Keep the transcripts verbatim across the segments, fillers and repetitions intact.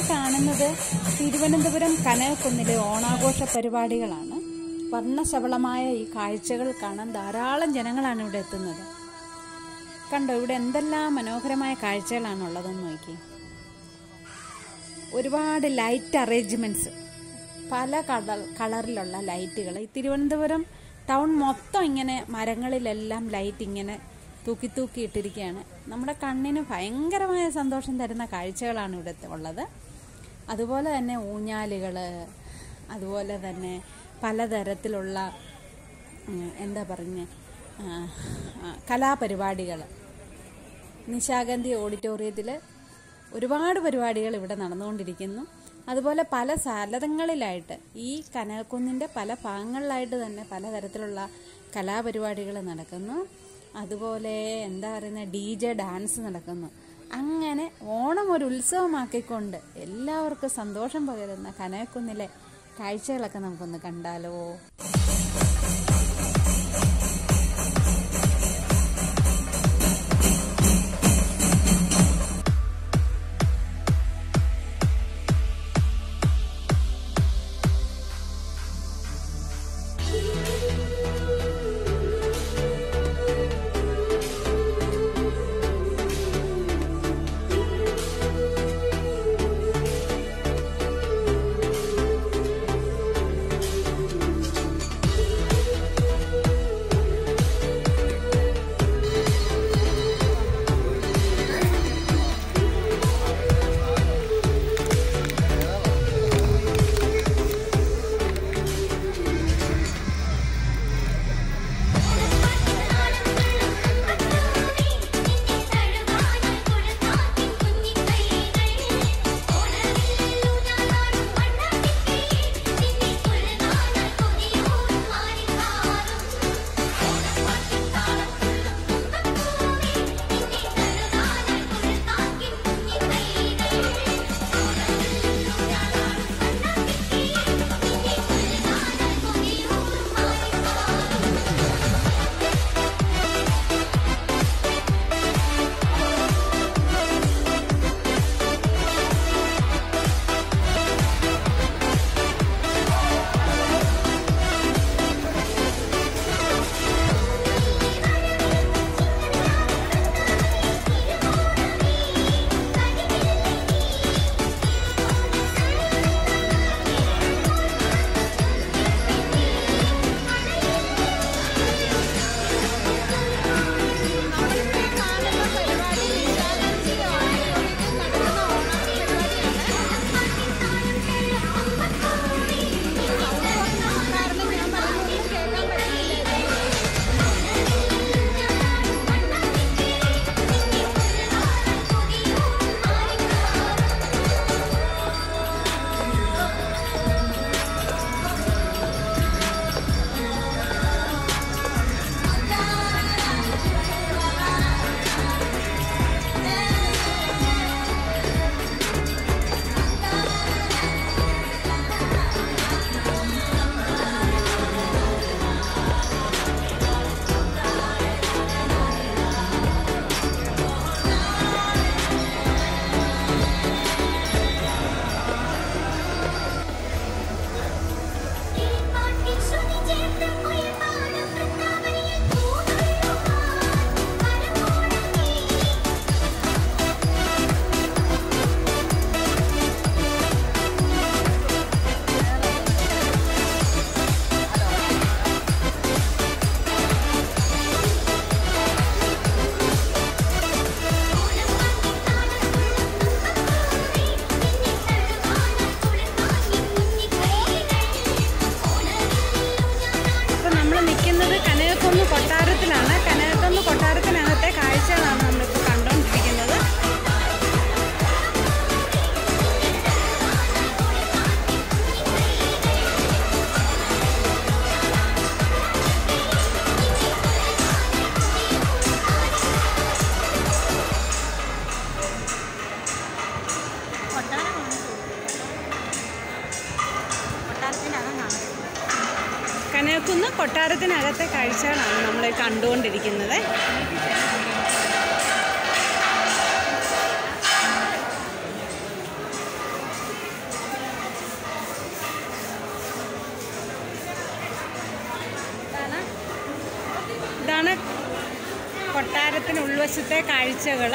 കാണുന്നത് തിരുവനന്തപുരം കനകക്കുന്നിലെ ഓണാഘോഷ പരിപാടികളാണ്. വർണ്ണശബളമായ ഈ കാഴ്ചകൾ കാണാൻ ധാരാളം ജനങ്ങളാണ് ഇവിടെ എത്തുന്നത്. കണ്ടോ, ഇവിടെ എന്തെല്ലാം മനോഹരമായ കാഴ്ചകളാണുള്ളതെന്ന് നോക്കി. ഒരുപാട് ലൈറ്റ് അറേഞ്ച്മെന്റ്സ്, പല കളർ കളറിലുള്ള ലൈറ്റുകൾ. ഈ തിരുവനന്തപുരം ടൗൺ മൊത്തം ഇങ്ങനെ മരങ്ങളിലെല്ലാം ലൈറ്റ് ഇങ്ങനെ തൂക്കി തൂക്കി ഇട്ടിരിക്കുകയാണ്. നമ്മുടെ കണ്ണിന് ഭയങ്കരമായ സന്തോഷം തരുന്ന കാഴ്ചകളാണ് ഇവിടെ ഉള്ളത്. അതുപോലെ തന്നെ ഊഞ്ഞാലുകൾ, അതുപോലെ തന്നെ പലതരത്തിലുള്ള എന്താ പറഞ്ഞ കലാപരിപാടികൾ. നിശാഗന്ധി ഓഡിറ്റോറിയത്തിൽ ഒരുപാട് പരിപാടികൾ ഇവിടെ നടന്നുകൊണ്ടിരിക്കുന്നു. അതുപോലെ പല സ്ഥലങ്ങളിലായിട്ട് ഈ കനകക്കുന്നിൻ്റെ പല ഭാഗങ്ങളിലായിട്ട് തന്നെ പലതരത്തിലുള്ള കലാപരിപാടികൾ നടക്കുന്നു. അതുപോലെ എന്താ പറയുന്ന ഡി ജെ ഡാൻസ് നടക്കുന്നു. അങ്ങനെ ഓണം ഒരു ഉത്സവമാക്കിക്കൊണ്ട് എല്ലാവർക്കും സന്തോഷം പകരുന്ന കനകക്കുന്നിലെ കാഴ്ചകളൊക്കെ നമുക്കൊന്ന് കണ്ടാലോ? കൊട്ടാരത്തിലാണ്. കനകക്കുന്ന് കൊട്ടാരത്തിനകത്തെ കാഴ്ചകളാണ് നമ്മളിപ്പോൾ കണ്ടുകൊണ്ടിരിക്കുന്നത്. കനകക്കുന്ന് കൊട്ടാരത്തിനകത്തെ കാഴ്ചകളാണ് നമ്മൾ കണ്ടുകൊണ്ടിരിക്കുന്നത്. കൊട്ടാരത്തിന് ഉൾവശത്തെ കാഴ്ചകൾ.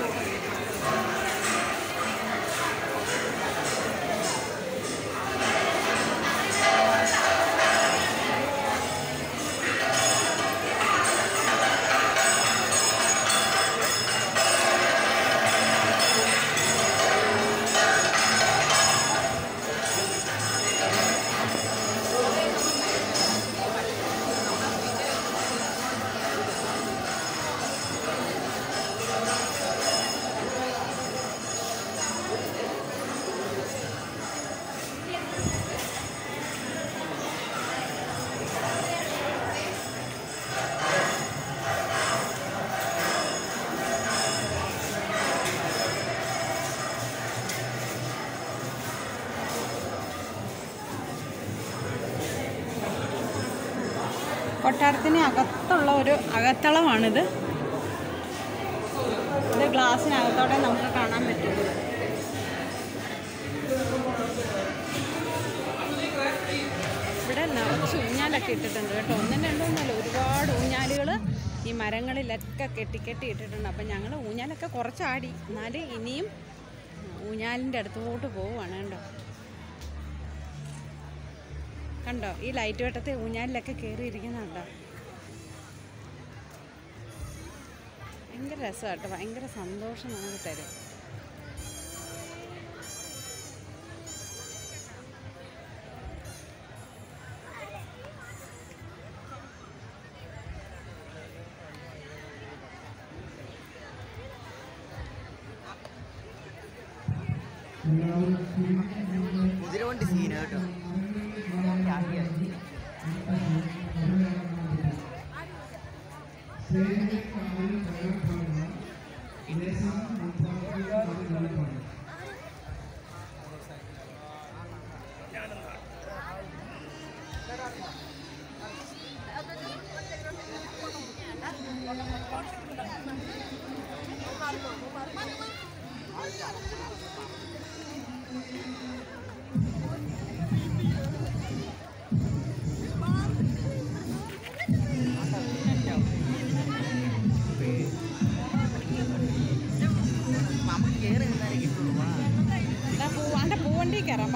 കൊട്ടാരത്തിന് അകത്തുള്ള ഒരു അകത്തളമാണിത്. ഇത് ഗ്ലാസ്സിനകത്തോടെ നമുക്ക് കാണാൻ പറ്റും. ഇവിടെ നിറച്ച് ഊഞ്ഞാലൊക്കെ ഇട്ടിട്ടുണ്ട് കേട്ടോ. ഒന്നും രണ്ടൊന്നുമല്ല, ഒരുപാട് ഊഞ്ഞാലുകൾ ഈ മരങ്ങളിലൊക്കെ കെട്ടി കെട്ടി ഇട്ടിട്ടുണ്ട്. അപ്പം ഞങ്ങൾ ഊഞ്ഞാലൊക്കെ കുറച്ചാടി, എന്നാലും ഇനിയും ഊഞ്ഞാലിൻ്റെ അടുത്തോട്ട് പോവുകയാണ് കേട്ടോ. കണ്ടോ ഈ ലൈറ്റ് വെട്ടത്തെ ഊഞ്ഞാലിലൊക്കെ കയറിയിരിക്കുന്നുണ്ടോ? ഭയങ്കര രസമാട്ടോ, ഭയങ്കര സന്തോഷം നമുക്ക് തരും. കുതിരവണ്ടി സീന കേട്ടോ. പൂവണ്ടി കയറാം.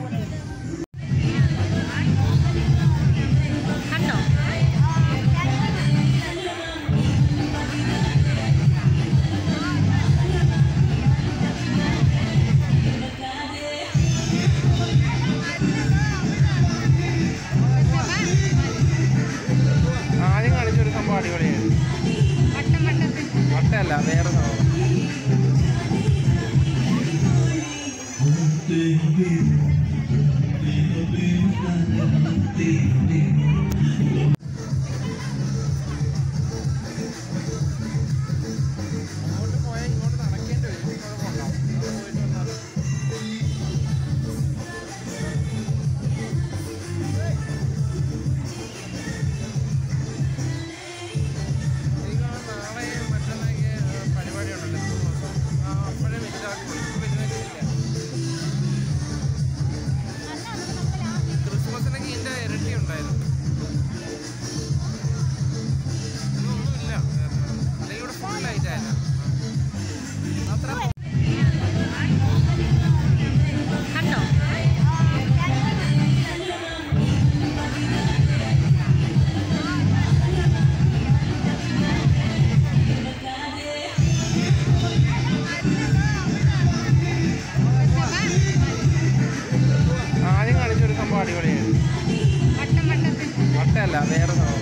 കണ്ടോ ആദ്യം കളിച്ചൊരു സംഭവം അടിപൊളിയായിരുന്നു. വട്ടല്ല, വേറെ സംഭവം. അങ്ങോട്ട് പോയാൽ ഇങ്ങോട്ട് നടക്കേണ്ടി വരും. കുഴപ്പമുണ്ടാവും. പോയിട്ട് വന്നാൽ നാളെ മറ്റന്നാൾക്ക് പരിപാടി ഉണ്ടല്ലോ. അപ്പോഴേ വലുതാക്കുള്ളൂ. വലുതാക്കിയില്ല. ക്രിസ്മസിനൊക്കെ ഇതിൻ്റെ ഇരട്ടി ഉണ്ടായിരുന്നു. ഇതൊന്നുമില്ല, അല്ലെങ്കിൽ ഇവിടെ ഫുൾ ലൈറ്റായിരുന്നു. അത്ര കണ്ടോ ആദ്യം കളിച്ചൊരു സംഭവം അടിപൊളിയായിരുന്നു. വട്ടല്ല, വേറെ സംഭവം.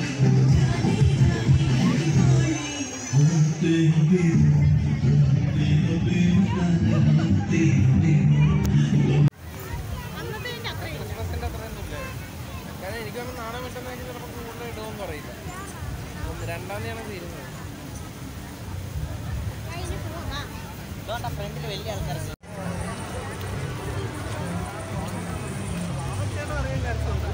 ക്രിസ്മസിൻ്റെ അത്രയൊന്നുമില്ല. കാരണം എനിക്കൊന്ന് നാളെ മറ്റന്നാൾക്ക് ചിലപ്പോൾ കൂടുതൽ ഇടുമെന്ന് പറയില്ല. രണ്ടാം തീയതിയാണ് തീരുന്നത്. ഫ്രണ്ടിൽ വലിയ ആൾക്കാർ അറിയേണ്ട രസമുണ്ട്.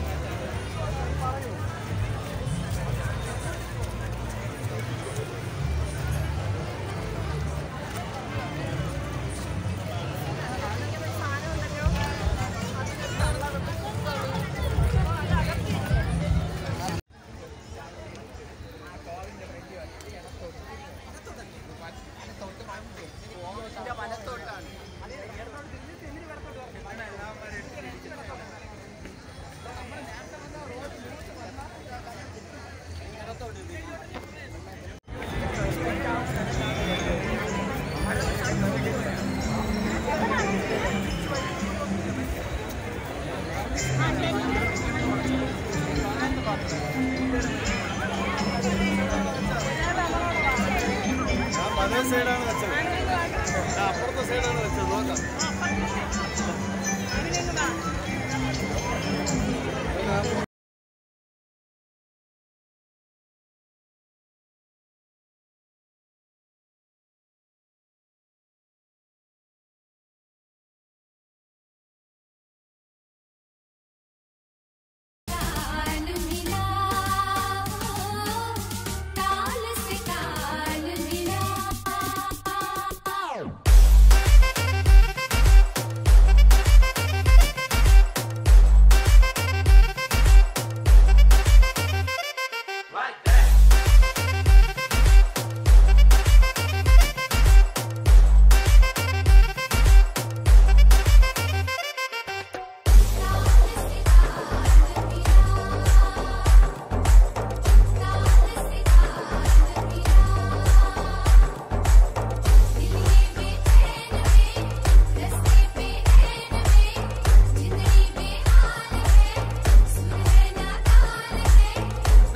സൈഡാണ് വെച്ചത്. അപ്പുറത്തെ സൈഡാണ് വെച്ചത്. നോക്കാം.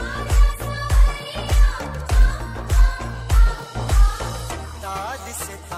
से